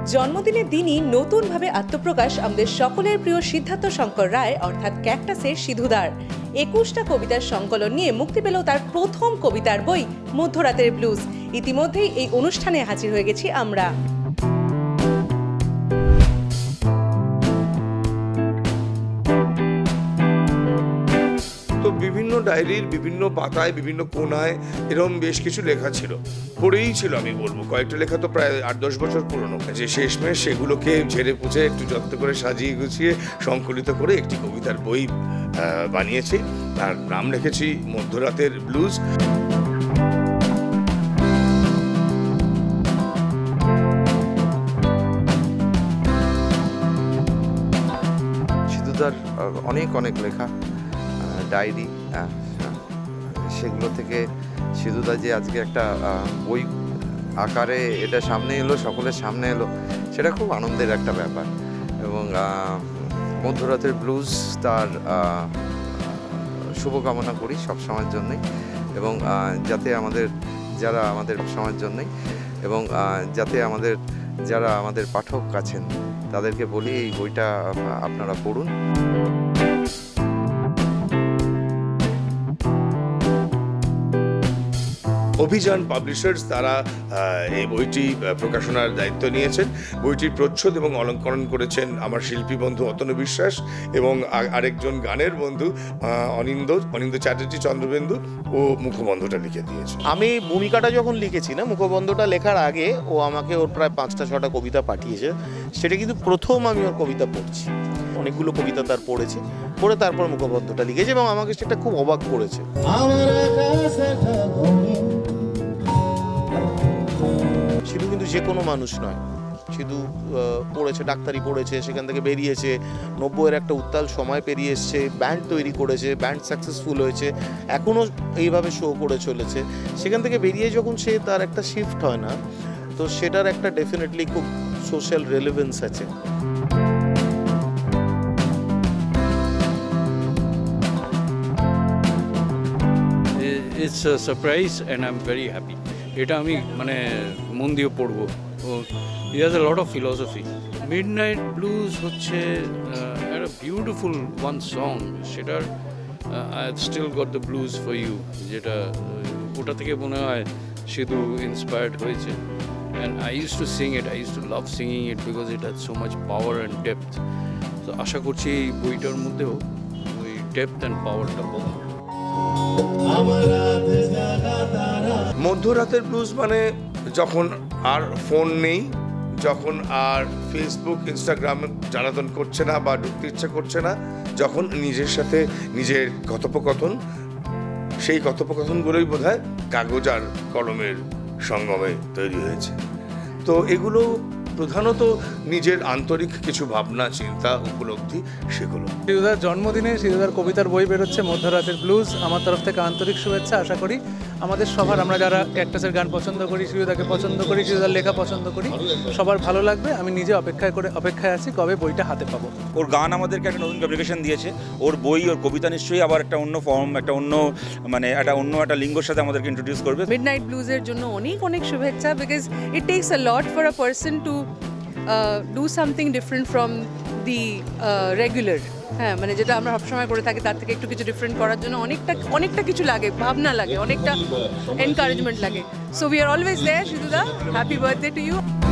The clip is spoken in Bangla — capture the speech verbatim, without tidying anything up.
জন্মদিনের দিনই নতুনভাবে আত্মপ্রকাশ আমাদের সকলের প্রিয় সিদ্ধার্থ শঙ্কর রায় অর্থাৎ ক্যাকটাসের সিধুদার। একুশটা কবিতার সংকলন নিয়ে মুক্তি পেল তার প্রথম কবিতার বই মধ্যরাতের ব্লুজ। ইতিমধ্যেই এই অনুষ্ঠানে হাজির হয়ে গেছি আমরা। তো বিভিন্ন ডায়েরির বিভিন্ন পাতায় বিভিন্ন কোনায় এরকম বেশ কিছু লেখা ছিল, পড়েই ছিল আমি বলবো। কয়েকটা লেখা তো প্রায় আট দশ বছর পুরনো, যে শেষমেশ সেগুলোকে ঝেড়ে পুছে একটু যত্ন করে সাজিয়ে গুছিয়ে সংকলিত করে একটি কবিতার বই বানিয়েছি। তার নাম রেখেছি মধ্যরাতের ব্লুজ। সিধুদার অনেক অনেক লেখা ডায়েরি, সেগুলো থেকে সিধুদা যে আজকে একটা বই আকারে এটা সামনে এলো, সকলের সামনে এলো, সেটা খুব আনন্দের একটা ব্যাপার। এবং মধ্যরাতের ব্লুজ তার শুভকামনা করি সবসময়ের জন্যই, এবং যাতে আমাদের যারা আমাদের সবসময়ের জন্যই এবং যাতে আমাদের যারা আমাদের পাঠক আছেন তাদেরকে বলি এই বইটা আপনারা পড়ুন। অভিযান পাবলিশার্স তারা এই বইটি প্রকাশনার দায়িত্ব নিয়েছেন। বইটির প্রচ্ছদ এবং অলঙ্করণ করেছেন আমার শিল্পী বন্ধু অতনু বিশ্বাস এবং আরেকজন গানের বন্ধু অনিন্দ অনিন্দ চ্যাটার্জি চন্দ্রবেন্দু। ও মুখবন্ধটা লিখে দিয়েছে। আমি ভূমিকাটা যখন লিখেছি না, মুখবন্ধটা লেখার আগে ও আমাকে ওর প্রায় পাঁচটা ছটা কবিতা পাঠিয়েছে। সেটা কিন্তু প্রথম আমি ওর কবিতা পড়ছি। অনেকগুলো কবিতা তার পড়েছে, পড়ে তারপর মুখবন্ধটা লিখেছে এবং আমাকে সেটা খুব অবাক করেছে। সিধু কিন্তু যে কোনো মানুষ নয়, সিধু পড়েছে, ডাক্তারি পড়েছে, সেখান থেকে বেরিয়েছে, নব্বইয়ের একটা উত্তাল সময় পেরিয়ে এসছে, ব্যান্ড তৈরি করেছে, ব্যান্ড সাকসেসফুল হয়েছে, এখনও এইভাবে শো করে চলেছে। সেখান থেকে বেরিয়ে যখন সে তার একটা শিফট হয় না, তো সেটার একটা ডেফিনেটলি খুব সোশ্যাল রেলেভেন্স আছে। It's a surprise and I'm very happy. এটা আমি মানে মন দিয়ে পড়বো। He has a lot of philosophy. Midnight Blues হচ্ছে একটা বিউটিফুল ওয়ান সং, সেটার I've still got the blues for you, যেটা ওটা থেকে মনে হয় শুধু ইন্সপায়ার্ড হয়েছে। And I used to sing it, I used to love singing it because it had so much power and depth. So আশা করছি এই বইটার মধ্যেও ওই ডেপথ অ্যান্ড পাওয়ারটা পাবো। মধ্যরাতের ব্লুজ মানে যখন আর ফোন নেই, যখন আর ফেসবুক ইনস্টাগ্রাম জ্বালাতন করছে না বা ঢুকতে ইচ্ছা করছে না, যখন নিজের সাথে নিজের কথোপকথন, সেই কথোপকথনগুলোই বোধহয় কাগজ আর কলমের সঙ্গমে তৈরি হয়েছে। তো এগুলো প্রধানত নিজের আন্তরিক কিছু ভাবনা, চিন্তা, উপলব্ধি, সেগুলো। সিধুদার জন্মদিনে সিধুদার কবিতার বই বেরোচ্ছে মধ্যরাতের ব্লুজ। আমার তরফ থেকে আন্তরিক শুভেচ্ছা। আশা করি আমাদের সবার, আমরা যারা ক্যাকটাসের গান পছন্দ করি, সিধুদাকে পছন্দ করি, সিধুদার লেখা পছন্দ করি, সবার ভালো লাগবে। আমি নিজে অপেক্ষায় করে অপেক্ষায় আছি কবে বইটা হাতে পাবো। ওর গান আমাদেরকে একটা নতুন কমিউনিকেশন দিয়েছে, ওর বই, ওর কবিতা নিশ্চয়ই আবার একটা অন্য ফর্ম, একটা অন্য মানে একটা অন্য একটা লিঙ্গের সাথে আমাদেরকে ইন্ট্রোডিউস করবে। মিডনাইট ব্লুজের জন্য অনেক অনেক শুভেচ্ছা, because it takes a lot for a person to do something different from the regular. হ্যাঁ, মানে যেটা আমরা সবসময় করে থাকি তার থেকে একটু কিছু ডিফারেন্ট করার জন্য অনেকটা অনেকটা কিছু লাগে, ভাবনা লাগে, অনেকটা এনকারেজমেন্ট লাগে। So we are always there. সিধুদা, হ্যাপি বার্থডে টু ইউ।